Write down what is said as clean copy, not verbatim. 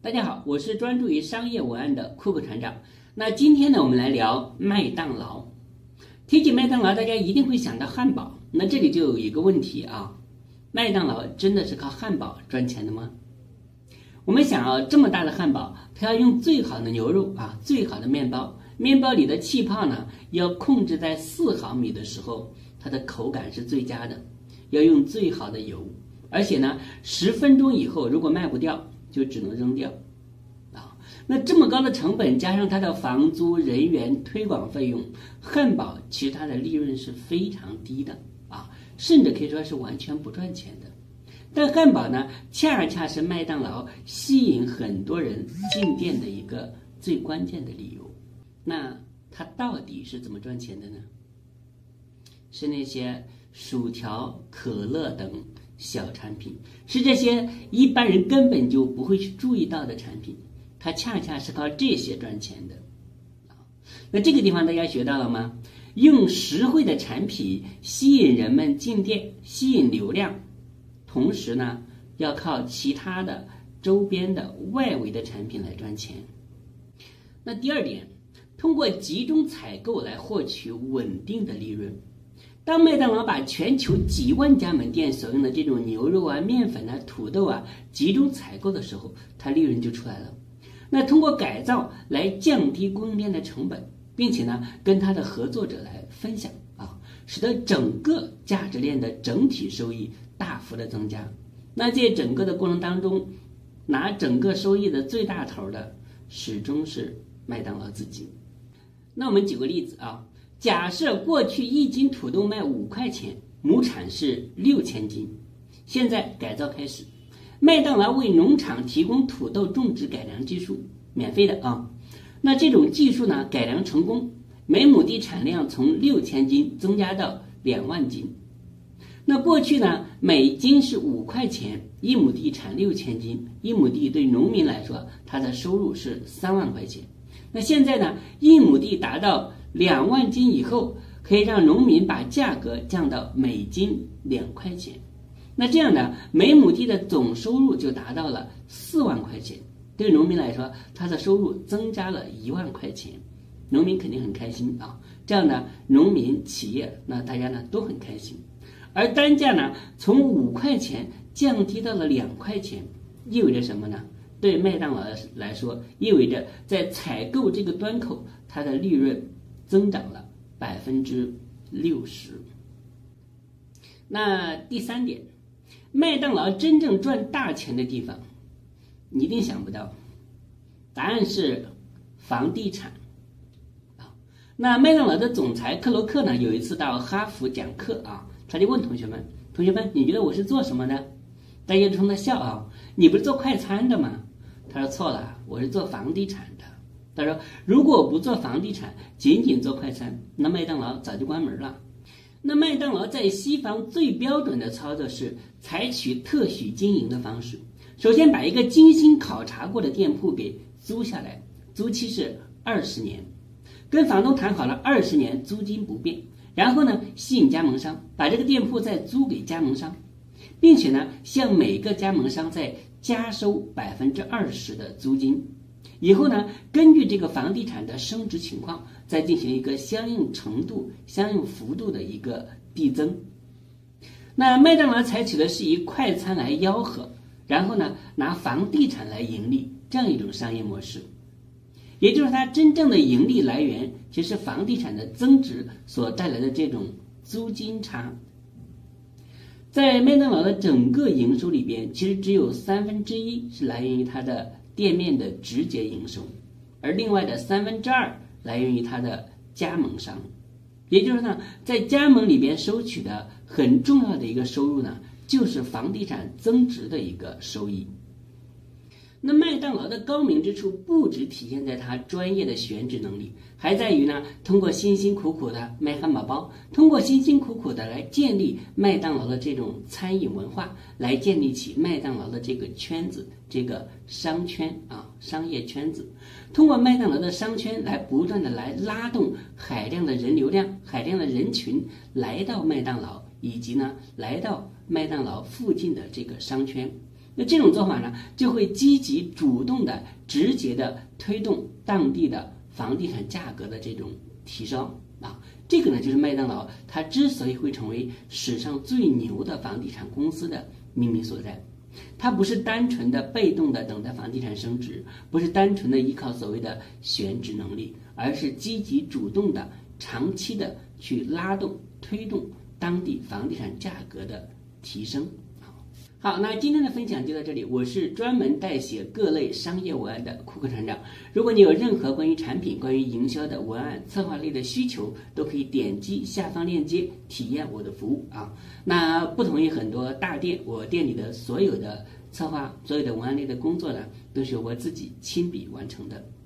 大家好，我是专注于商业文案的酷酷船长。那今天呢，我们来聊麦当劳。提起麦当劳，大家一定会想到汉堡。那这里就有一个问题啊，麦当劳真的是靠汉堡赚钱的吗？我们想啊，这么大的汉堡，它要用最好的牛肉啊，最好的面包，面包里的气泡呢，要控制在4毫米的时候，它的口感是最佳的。要用最好的油，而且呢，10分钟以后如果卖不掉，就只能扔掉啊。那这么高的成本，加上它的房租、人员、推广费用，汉堡其实它的利润是非常低的啊，甚至可以说是完全不赚钱的。但汉堡呢，恰恰是麦当劳吸引很多人进店的一个最关键的理由。那它到底是怎么赚钱的呢？是那些薯条、可乐等小产品，是这些一般人根本就不会去注意到的产品，它恰恰是靠这些赚钱的。那这个地方大家学到了吗？用实惠的产品吸引人们进店，吸引流量，同时呢，要靠其他的周边的外围的产品来赚钱。那第二点，通过集中采购来获取稳定的利润。当麦当劳把全球几万家门店所用的这种牛肉啊、面粉啊、土豆啊集中采购的时候，它利润就出来了。那通过改造来降低供应链的成本，并且呢跟它的合作者来分享啊，使得整个价值链的整体收益大幅的增加。那在整个的过程当中，拿整个收益的最大头的始终是麦当劳自己。那我们举个例子啊。假设过去1斤土豆卖5块钱，亩产是6000斤，现在改造开始，麦当劳为农场提供土豆种植改良技术，免费的啊。那这种技术呢，改良成功，每亩地产量从6000斤增加到2万斤。那过去呢，每斤是5块钱，1亩地产6000斤，1亩地对农民来说，他的收入是3万块钱。那现在呢，1亩地达到2万斤以后，可以让农民把价格降到每斤2块钱。那这样呢，每亩地的总收入就达到了4万块钱。对农民来说，他的收入增加了1万块钱，农民肯定很开心啊。这样呢，农民、企业，那大家呢都很开心。而单价呢，从5块钱降低到了2块钱，意味着什么呢？对麦当劳来说，意味着在采购这个端口，它的利润增长了60%。那第3点，麦当劳真正赚大钱的地方，你一定想不到，答案是房地产啊。那麦当劳的总裁克罗克呢，有一次到哈佛讲课啊，他就问同学们，你觉得我是做什么的？大家就冲他笑啊，你不是做快餐的吗？他说错了，我是做房地产的。他说如果我不做房地产，仅仅做快餐，那麦当劳早就关门了。那麦当劳在西方最标准的操作是采取特许经营的方式，首先把一个精心考察过的店铺给租下来，租期是20年，跟房东谈好了20年租金不变，然后呢吸引加盟商，把这个店铺再租给加盟商，并且呢向每个加盟商再加收20%的租金，以后呢，根据这个房地产的升值情况，再进行一个相应程度、相应幅度的一个递增。那麦当劳采取的是以快餐来吆喝，然后呢，拿房地产来盈利，这样一种商业模式。也就是它真正的盈利来源，其实房地产的增值所带来的这种租金差。在麦当劳的整个营收里边，其实只有1/3是来源于它的店面的直接营收，而另外的2/3来源于它的加盟商。也就是呢，在加盟里边收取的很重要的一个收入呢，就是房地产增值的一个收益。那麦当劳的高明之处不只体现在它专业的选址能力，还在于呢，通过辛辛苦苦的卖汉堡包，通过辛辛苦苦的来建立麦当劳的这种餐饮文化，来建立起麦当劳的这个圈子，这个商圈啊，商业圈子。通过麦当劳的商圈来不断的来拉动海量的人流量、海量的人群来到麦当劳，以及呢来到麦当劳附近的这个商圈。 那这种做法呢，就会积极主动的、直接的推动当地的房地产价格的这种提升啊。这个呢，就是麦当劳它之所以会成为史上最牛的房地产公司的秘密所在。它不是单纯的被动的等待房地产升值，不是单纯的依靠所谓的选址能力，而是积极主动的、长期的去拉动、推动当地房地产价格的提升。好，那今天的分享就到这里。我是专门代写各类商业文案的库克船长。如果你有任何关于产品、关于营销的文案、策划类的需求，都可以点击下方链接体验我的服务啊。那不同于很多大店，我店里的所有的策划、所有的文案类的工作呢，都是由我自己亲笔完成的。